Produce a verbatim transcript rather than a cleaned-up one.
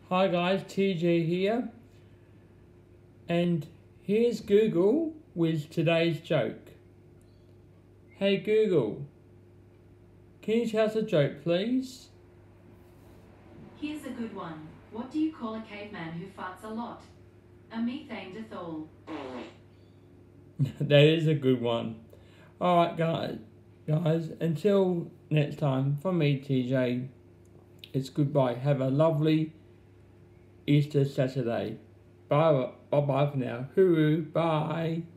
Hi guys, T J here, and here's Google with today's joke. Hey Google, can you tell us a joke please? Here's a good one. What do you call a caveman who farts a lot? A methane dethol. That is a good one. Alright guys, guys, until next time, from me T J, it's goodbye. Have a lovely Easter Saturday. Bye, bye bye for now. Hooroo, bye.